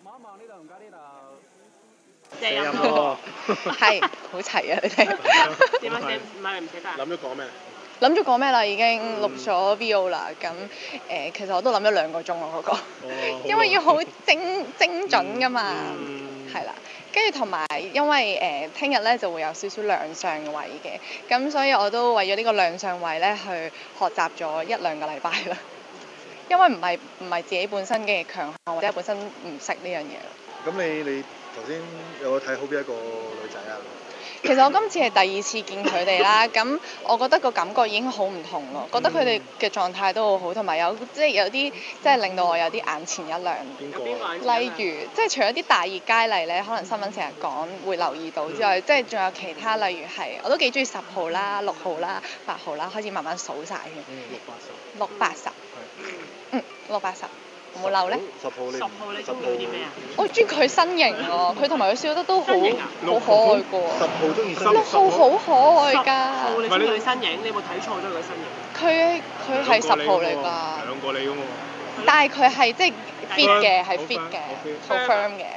謝音咯， 係好齊啊！你哋點啊？唔係唔記得啊？ 諗咗講咩？ 諗住講咩啦？已經錄咗 VO 啦。咁其實我都諗咗2個鐘咯，嗰個，因為要好精準噶嘛，係啦。跟住同埋因為聽日咧就會有少少亮相位嘅，咁所以我都為咗呢個亮相位咧去學習咗1-2個禮拜啦。因為唔係自己本身嘅強項，或者本身唔識呢樣嘢。 咁你頭先有睇好邊一個女仔啊？ 其實我今次係第2次見佢哋啦，咁我覺得個感覺已經好唔同咯，覺得佢哋嘅狀態都好好，同埋有啲即係令到我有啲眼前一亮。 邊個？ 例如即係除咗啲大熱佳麗咧，可能新聞成日講會留意到之外，即係仲有其他，例如係我都幾中意10號啦、6號啦、8號啦，開始慢慢數晒嘅。680。680。冇漏咧 ？10號你中意啲咩啊？ 我中意佢身形喎，佢同埋佢笑得都好可愛㗎喎。 10號中意身形。 6號好可愛㗎。 10號你中意佢身形？你有冇睇錯咗佢身形？ 佢係10號嚟㗎。 2個你㗎嘛？ 但係佢係即係 fit 嘅，係 fit 嘅，好 firm 嘅。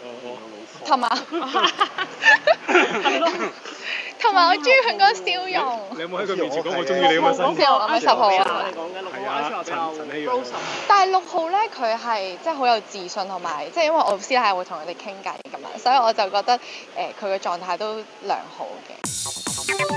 同埋我中意佢個笑容。 你有冇喺佢面前講我中意你咁嘅身形？ 我咪10號啊。 你講緊6號，陳希陽。 但係6號咧，佢係即係好有自信，同埋即係因為我私底下會同佢哋傾偈㗎嘛，所以我就覺得佢嘅狀態都良好嘅。